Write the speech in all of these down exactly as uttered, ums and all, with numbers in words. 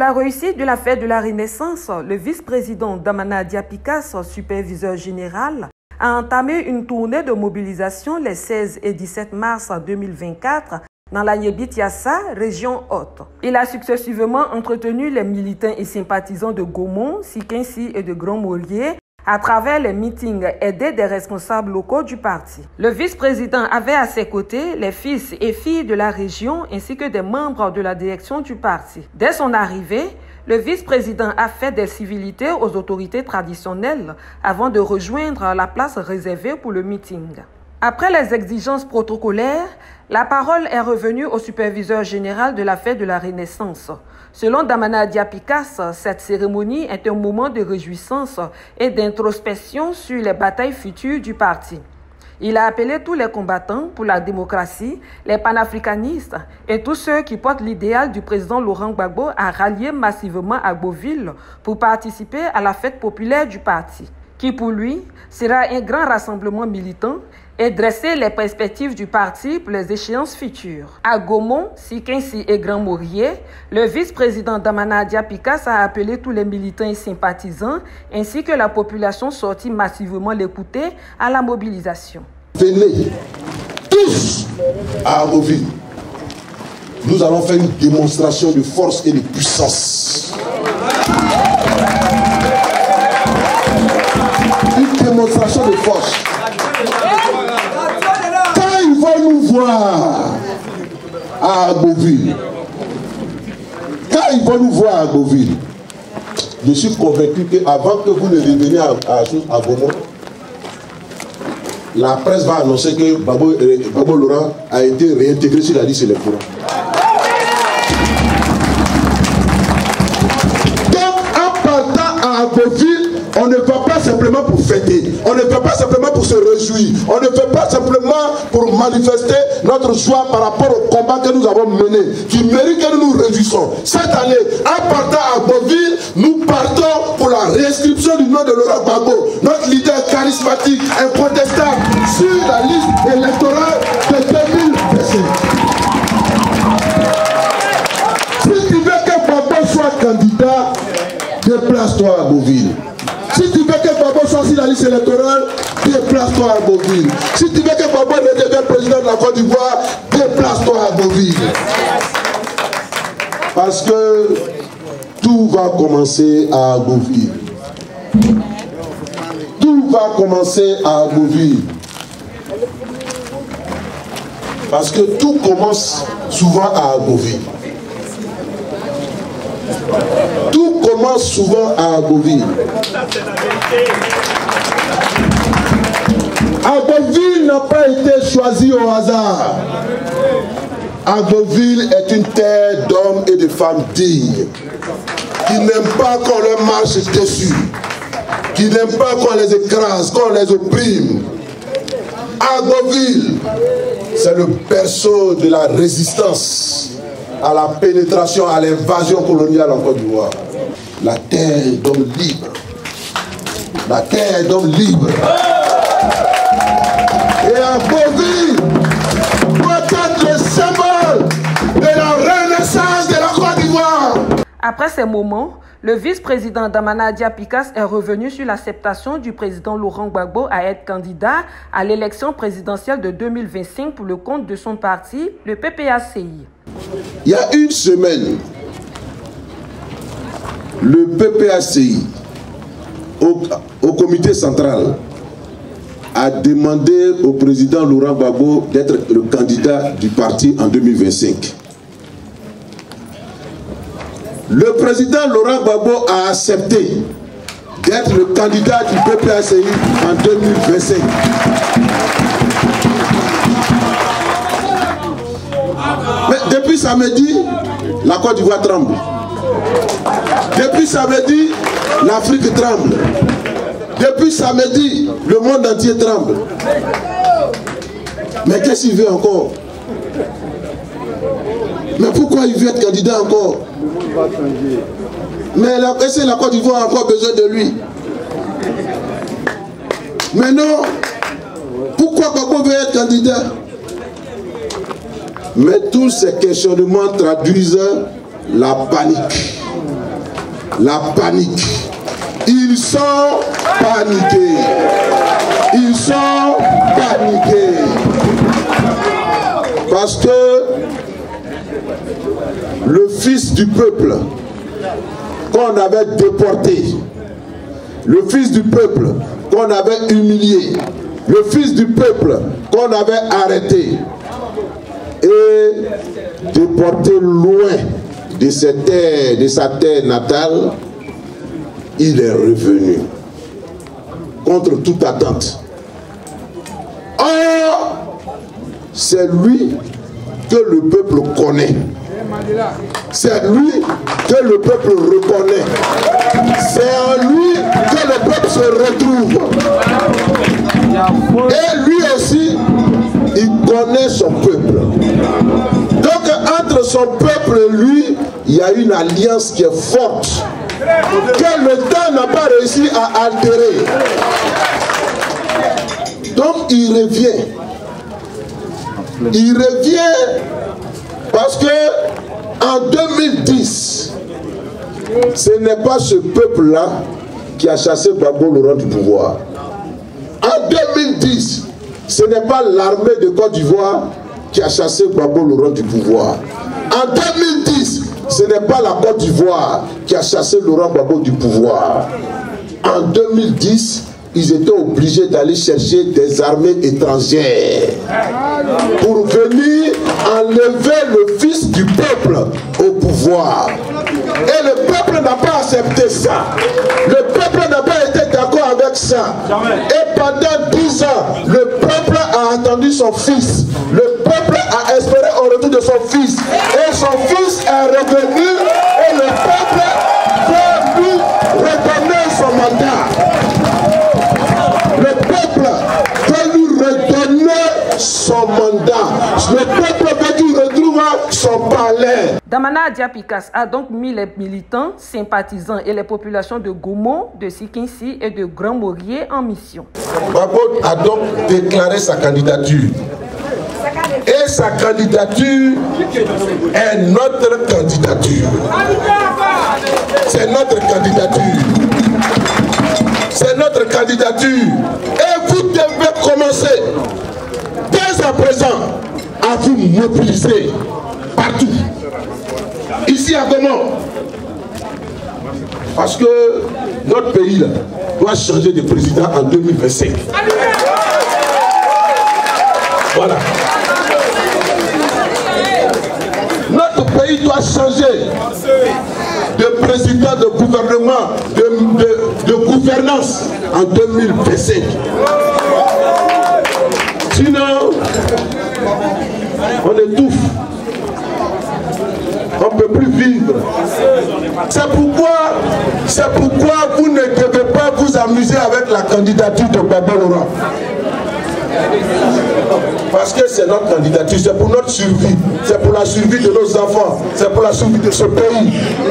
la réussite de la fête de la Renaissance, le vice-président Damana Diapikas, superviseur général, a entamé une tournée de mobilisation les seize et dix-sept mars deux mille vingt-quatre dans la Yébitiassa, région haute. Il a successivement entretenu les militants et sympathisants de Gaumont, Sikinsi et de Grand-Maurier à travers les meetings aidés des responsables locaux du parti. Le vice-président avait à ses côtés les fils et filles de la région ainsi que des membres de la direction du parti. Dès son arrivée, le vice-président a fait des civilités aux autorités traditionnelles avant de rejoindre la place réservée pour le meeting. Après les exigences protocolaires, la parole est revenue au superviseur général de la fête de la Renaissance. Selon Damana Diapikas, cette cérémonie est un moment de réjouissance et d'introspection sur les batailles futures du parti. Il a appelé tous les combattants pour la démocratie, les panafricanistes et tous ceux qui portent l'idéal du président Laurent Gbagbo à rallier massivement à Beauville pour participer à la fête populaire du parti, qui pour lui sera un grand rassemblement militant et dresser les perspectives du parti pour les échéances futures. À Gaumont, Sikinsi et Grand-Maurier, le vice-président Damana Diapikas a appelé tous les militants et sympathisants ainsi que la population sortie massivement l'écouter à la mobilisation. Venez tous à Beauville. Nous allons faire une démonstration de force et de puissance. Une démonstration de force. Nous voir à Beauville. Quand ils vont nous voir à Beauville, je suis convaincu qu'avant que vous ne reveniez à, à, à Beaumont, la presse va annoncer que Babo, euh, Babo Laurent a été réintégré sur la liste électorale. Donc en partant à Beauville, on ne va pas simplement pour fêter, on ne va pas simplement pour se réjouir, on ne va pas simplement pour manifester notre joie par rapport au combat que nous avons mené, qui mérite que nous nous réjouissons. Cette année, en partant à Beauville, nous partons pour la réinscription du nom de Laurent Gbagbo, notre leader charismatique, incontestable, sur la liste électorale de deux mille vingt-cinq. Si tu veux que Gbagbo soit candidat, déplace-toi à Beauville. Si tu veux que Gbagbo soit sur la liste électorale, déplace-toi à Beauville. Si tu veux que Gbagbo ne devienne président de la Côte d'Ivoire, déplace-toi à Beauville. Parce que tout va commencer à Beauville. Tout va commencer à Beauville. Parce que tout commence souvent à Beauville. Tout commence souvent à Beauville. Agboville n'a pas été choisi au hasard. Agboville est une terre d'hommes et de femmes dignes, qui n'aiment pas qu'on leur marche dessus, qui n'aiment pas qu'on les écrase, qu'on les opprime. Agboville, c'est le berceau de la résistance à la pénétration, à l'invasion coloniale en Côte d'Ivoire. La terre d'hommes libres. La terre d'hommes libres. Et à Beauville doit être le symbole de la renaissance de la Côte d'Ivoire. Après ces moments, le vice-président Damana Diapikas est revenu sur l'acceptation du président Laurent Gbagbo à être candidat à l'élection présidentielle de deux mille vingt-cinq pour le compte de son parti, le P P A C I. Il y a une semaine, le P P A C I, au, au comité central, a demandé au président Laurent Gbagbo d'être le candidat du parti en deux mille vingt-cinq. Le président Laurent Gbagbo a accepté d'être le candidat du P P A C I en deux mille vingt-cinq. Mais depuis samedi, la Côte d'Ivoire tremble. Depuis samedi, l'Afrique tremble. Depuis samedi, le monde entier tremble. Mais qu'est-ce qu'il veut encore? Mais pourquoi il veut être candidat encore? Mais est-ce que la Côte d'Ivoire a encore besoin de lui? Mais non. Pourquoi Gbagbo veut être candidat? Mais tous ces questionnements traduisent la panique. la panique. Ils sont paniqués. Ils sont paniqués. Parce que le fils du peuple qu'on avait déporté, le fils du peuple qu'on avait humilié, le fils du peuple qu'on avait arrêté et déporté loin de, cette terre, de sa terre natale, il est revenu contre toute attente. Or, c'est lui que le peuple connaît. C'est lui que le peuple reconnaît. C'est en lui que le peuple se retrouve. Et lui aussi, il connaît son peuple. Donc entre son peuple et lui, il y a une alliance qui est forte, que le temps n'a pas réussi à altérer. Donc il revient. Il revient parce que en deux mille dix, ce n'est pas ce peuple-là qui a chassé Gbagbo Laurent du pouvoir. En deux mille dix, ce n'est pas l'armée de Côte d'Ivoire qui a chassé Gbagbo Laurent du pouvoir. En deux mille dix, ce n'est pas la Côte d'Ivoire qui a chassé Laurent Gbagbo du pouvoir. En deux mille dix, ils étaient obligés d'aller chercher des armées étrangères pour venir enlever le fils du peuple au pouvoir. Et le peuple n'a pas accepté ça. Le peuple n'a pas été d'accord avec ça. Et pendant dix ans, le peuple a attendu son fils. Le peuple a espéré au retour de son fils. Et son fils est revenu et le peuple veut lui redonner son mandat. Le peuple veut lui redonner son mandat. Le peuple veut qu'il retrouve son palais. Damana Diapikas a donc mis les militants, sympathisants et les populations de Gomo, de Sikinsi et de Grand Morier en mission. Gbagbo a donc déclaré sa candidature. Et sa candidature est notre candidature. C'est notre candidature. C'est notre candidature. Et vous devez commencer dès à présent à vous mobiliser partout. Ici à Gomo. Parce que notre pays là, doit changer de président en deux mille vingt-cinq. Voilà. Notre pays doit changer de président, de gouvernement, de, de, de gouvernance en deux mille vingt-cinq. Sinon, on étouffe. On ne peut plus vivre. C'est pourquoi, c'est pourquoi vous ne devez pas vous amuser avec la candidature de Gbagbo Laurent. Parce que c'est notre candidature, c'est pour notre survie, c'est pour la survie de nos enfants, c'est pour la survie de ce pays.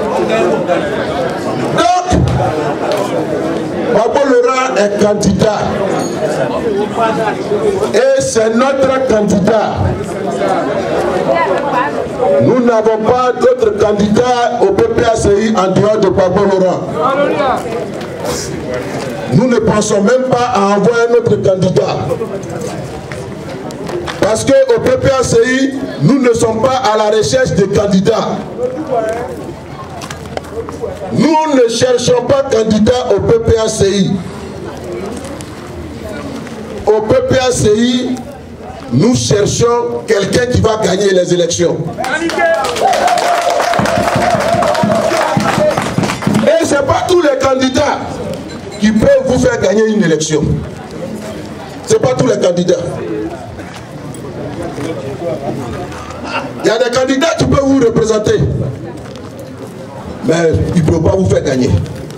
Donc, Gbagbo Laurent est candidat. Et c'est notre candidat. Nous n'avons pas d'autres candidats au P P A C I en dehors de Gbagbo Laurent. Nous ne pensons même pas à envoyer un autre candidat. Parce qu'au P P A C I, nous ne sommes pas à la recherche de candidats. Nous ne cherchons pas candidat au P P A C I. Au P P A C I, nous cherchons quelqu'un qui va gagner les élections. Et ce n'est pas tous les candidats qui peuvent vous faire gagner une élection. Ce n'est pas tous les candidats. Il y a des candidats qui peuvent vous représenter, mais ils ne peuvent pas vous faire gagner.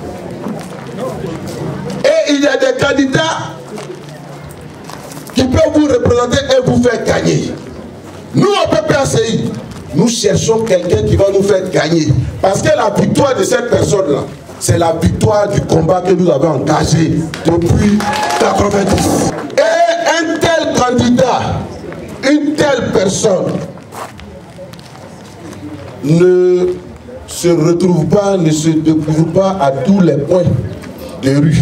Et il y a des candidats qui peuvent vous représenter et vous faire gagner. Nous, au P P A C I, nous cherchons quelqu'un qui va nous faire gagner. Parce que la victoire de cette personne-là, c'est la victoire du combat que nous avons engagé depuis mille neuf cent quatre-vingt-dix. Et un tel candidat, une telle personne ne se retrouve pas, ne se découvre pas à tous les points de rue.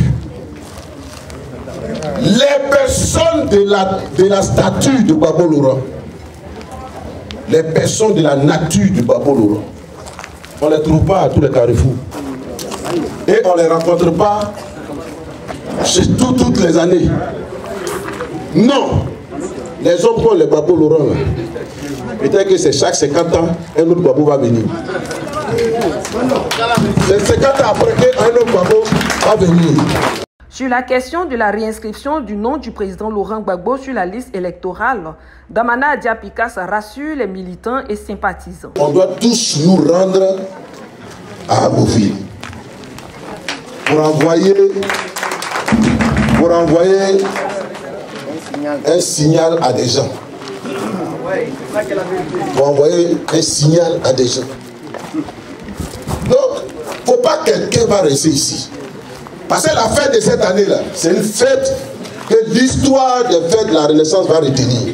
Les personnes de la, de la statue de Gbagbo Laurent, les personnes de la nature de Gbagbo Laurent, on ne les trouve pas à tous les carrefours. Et on ne les rencontre pas chez tout, toutes les années. Non, les hommes comme les Gbagbo Laurent, peut-être que c'est chaque cinquante ans, un autre Gbagbo va venir. C'est cinquante ans après qu'un autre Gbagbo va venir. Sur la question de la réinscription du nom du président Laurent Gbagbo sur la liste électorale, Damana Diapikas rassure les militants et sympathisants. On doit tous nous rendre à Agboville pour envoyer, pour envoyer un signal à des gens. Pour envoyer un signal à des gens. Donc, il ne faut pas que quelqu'un va rester ici. Parce que la fête de cette année-là, c'est une fête que l'histoire des fêtes de la Renaissance va retenir.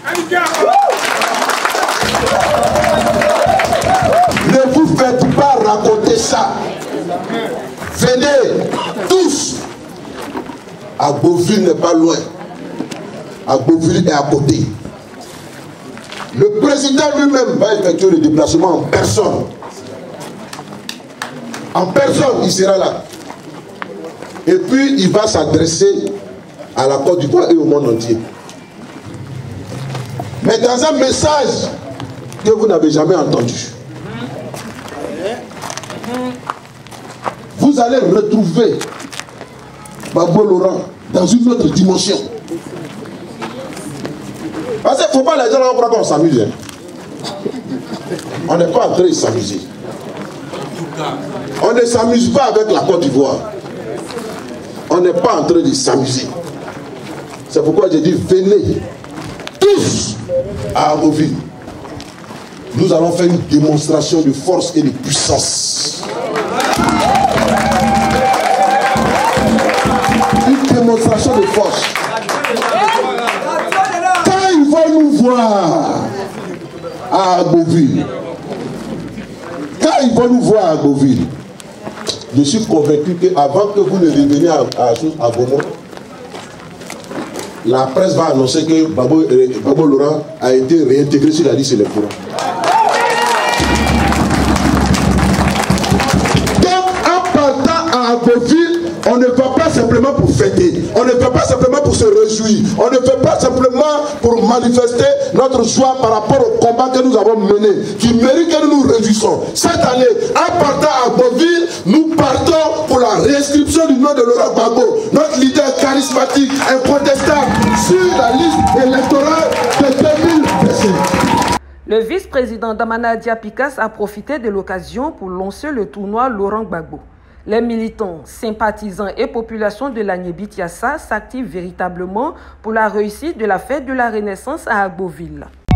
Ne vous faites pas raconter ça. Venez tous. Agboville n'est pas loin. Agboville est à côté. Le président lui-même va effectuer le déplacement en personne. En personne, il sera là. Et puis, il va s'adresser à la Côte d'Ivoire et au monde entier. Mais dans un message que vous n'avez jamais entendu, vous allez retrouver Gbagbo Laurent dans une autre dimension. Parce qu'il ne faut pas les gens là pour qu'on s'amuse. Hein. On n'est pas en train de s'amuser. On ne s'amuse pas avec la Côte d'Ivoire. On n'est pas en train de s'amuser. C'est pourquoi j'ai dit, venez tous à Agboville. Nous allons faire une démonstration de force et de puissance. Une démonstration de force. Quand ils vont nous voir à Agboville, quand ils vont nous voir à Agboville, je suis convaincu qu'avant que vous ne reveniez à, à, à Beaumont, la presse va annoncer que Gbagbo, Gbagbo Laurent a été réintégré sur la liste électorale. Donc, en partant à Agboville, on ne va pas simplement pour fêter, on ne va pas simplement pour se réjouir, on ne fait pas simplement pour manifester notre joie par rapport au combat que nous avons mené, qui mérite que nous nous réjouissons. Cette année, en partant à Agboville, nous partons pour la réinscription du nom de Laurent Gbagbo, notre leader charismatique, incontestable, sur la liste électorale de deux mille vingt-cinq. Le vice-président Damana Diapikas a profité de l'occasion pour lancer le tournoi Laurent Gbagbo. Les militants, sympathisants et populations de l'Agnébitiassa s'activent véritablement pour la réussite de la fête de la Renaissance à Agboville.